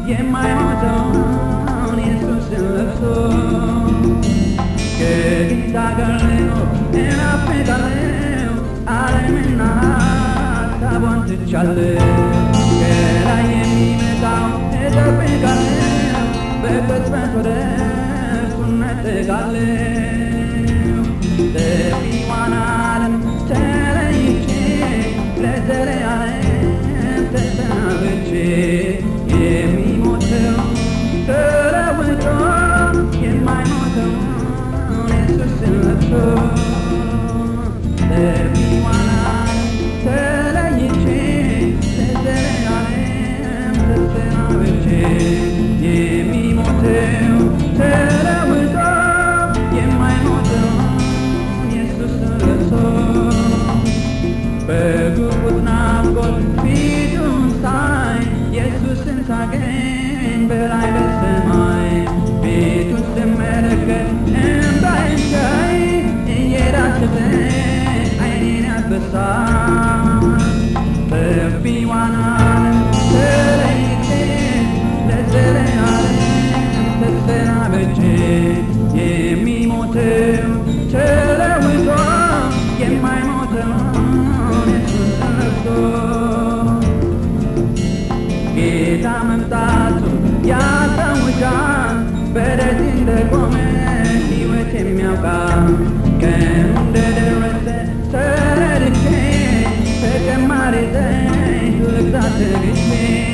የማይሞተውን ኢየሱስን ለብሶ ከጌታ ጋር ልኖር እናፍቃለሁ ዓለምና ሀሳቧን ትቻለሁ ከላይ የሚመጣው እጠብቃለሁ በቅጽበት ወደ እርሱ እነጥቃለሁ ጠፊዋን ዓለም ተለይቼ ለዘለዓለም ተሰናብቼ የሚሞተው ተለውጦ የማይሞተውን ኢየሱስን ለብሶ ጠፊዋን ዓለም ተለይቼ ለዘለዓለም ተሰናብቼ የሚሞተው ተለውጦ የማይሞተውን ኢየሱስን ለብሶ በጉጉት ናፍቆት ፊቱን ሳይ ኢየሱስን ሳገኝ በላይ በሰማይ ፊቱን ስመለከት እምባዬን ሳይ እየዳሰሰ ዓይኔን ያብሳል ጠፊዋን ዓለም ተለይቼ ለዘለዓለም ተሰናብቼ የሚሞተው ተለውጦ የማይሞተውን ኢየሱስን ለብሶ ጌታ መምጣቱ ያስታውቃል በደጅ እንደቆመ ሕይወት የሚያውቃል ቀኑ እንደደረሰ ተረድቼ ተጨማሪ ዘይት ልግዛ ተግቼ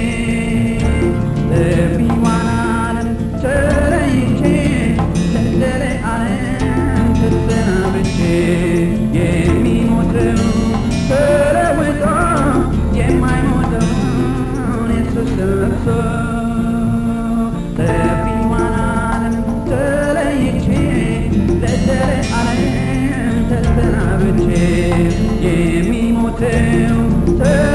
ጠፊዋን ዓለም ተለይቼ ለዘለዓለም ተሰናብቼ የሚሞተው ተለውጦ የማይሞተውን ኢየሱስን ለብሶ ጠፊዋን ዓለም ተለይቼ ለዘለዓለም ተሰናብቼ የሚሞተው